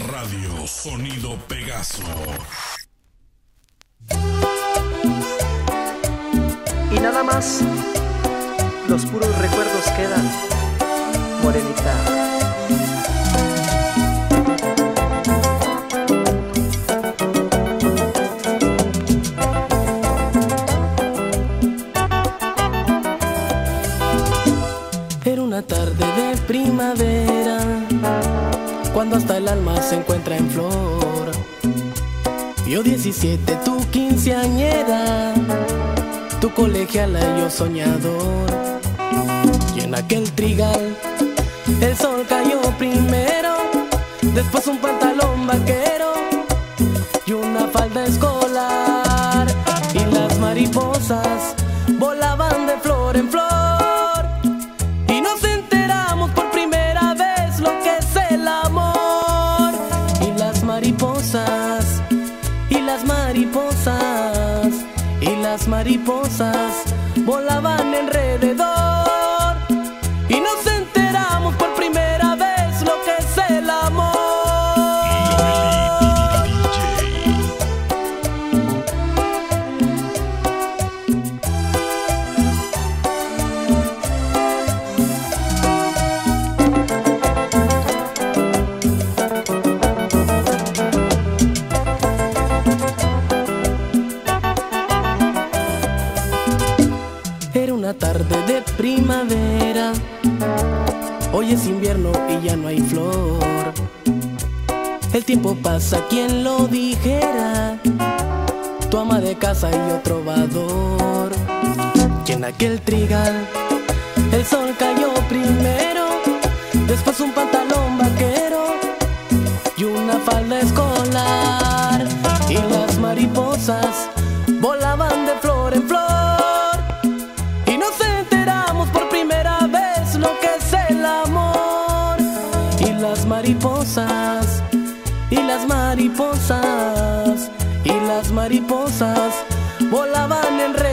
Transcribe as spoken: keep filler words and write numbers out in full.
Radio Sonido Pegaso. Y nada más, los puros recuerdos quedan, morenita. Era una tarde de primavera, cuando hasta el alma se encuentra en flor. Yo diecisiete, tú quinceañera, tu colegiala y yo soñador. Y en aquel trigal el sol cayó primero, después un pantalón vaquero y una falda escolar. Y las mariposas volaban de flor en flor, y nos enteramos por primera vez lo que es el amor. Y las mariposas, y las mariposas, y las mariposas volaban alrededor, y nos enteramos por primera vez lo que es el amor. Era una tarde de primavera, hoy es invierno y ya no hay flor. El tiempo pasa, quien lo dijera, tu ama de casa y yo trovador. Y en aquel trigal el sol cayó primero, después un pantalón vaquero y una falda escolar. Y las mariposas volaban de flor en flor, y nos enteramos por primera vez lo que es el amor. Y las mariposas, y las mariposas, y las mariposas volaban en re